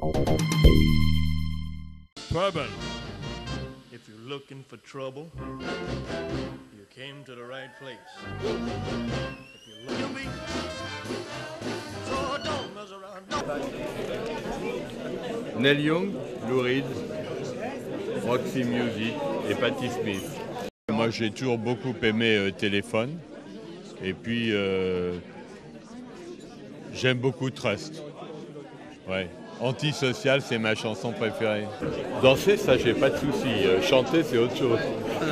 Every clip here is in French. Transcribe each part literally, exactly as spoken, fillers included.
Trouble. If you're looking for trouble, you came to the right place. If you're looking for me, so don't mess around. Don't. Neil Young, Lou Reed, Roxy Music et Patti Smith. Moi j'ai toujours beaucoup aimé euh, Téléphone et puis euh, j'aime beaucoup Trust. Ouais. Antisocial, c'est ma chanson préférée. Danser, ça j'ai pas de souci. Euh, chanter, c'est autre chose.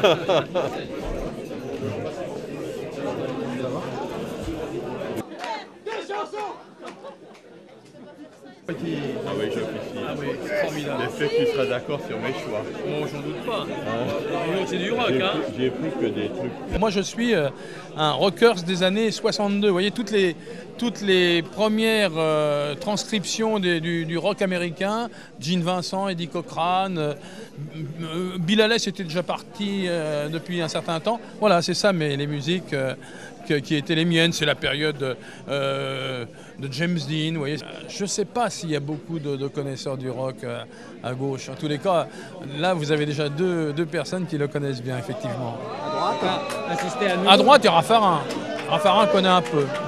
Ah oui, j'officie. Ah oui, formidable. J'espère que tu seras d'accord sur mes choix. Bon, j'en doute pas. Hein? C'est du rock, J'ai hein. pris, j'ai pris que des trucs. Moi, je suis euh, un rockers des années soixante-deux. Vous voyez, toutes les, toutes les premières euh, transcriptions des, du, du rock américain, Gene Vincent, Eddie Cochran, euh, Bill Haley était déjà parti euh, depuis un certain temps. Voilà, c'est ça, mais les musiques euh, que, qui étaient les miennes, c'est la période euh, de James Dean. Vous voyez. Je ne sais pas s'il y a beaucoup de, de connaisseurs du rock euh, à gauche. En tous les cas, là, vous avez déjà deux, deux personnes qui le connaissent bien, effectivement. À droite, assister à nous. À droite, il y a Raffarin. Raffarin connaît un peu.